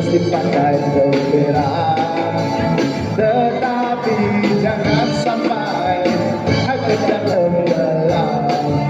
mesti pandai bergerak, tetapi jangan sampai hati tenggelam.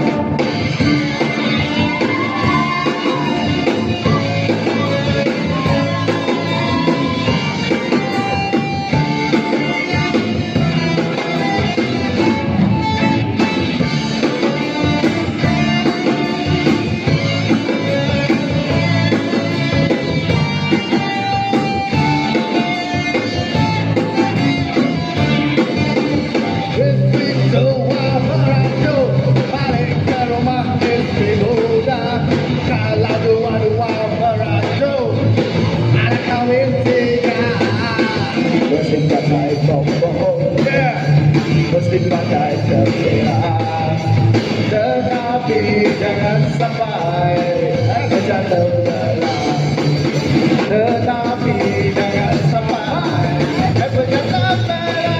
Mesti pandai bohong, mesti pandai terserah, tetapi jangan sampai kerja tenggelam, tetapi jangan sampai kerja tenggelam.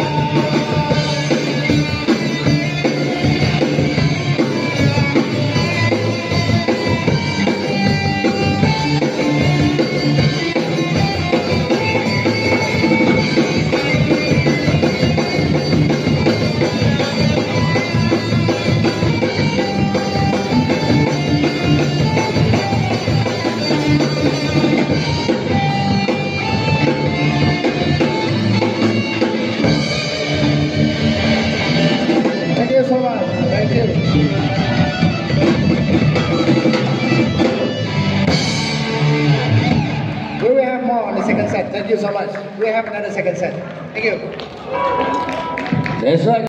Thank you so much. Thank you. We will have more on the second set. Thank you so much. We have another second set. Thank you. That's right.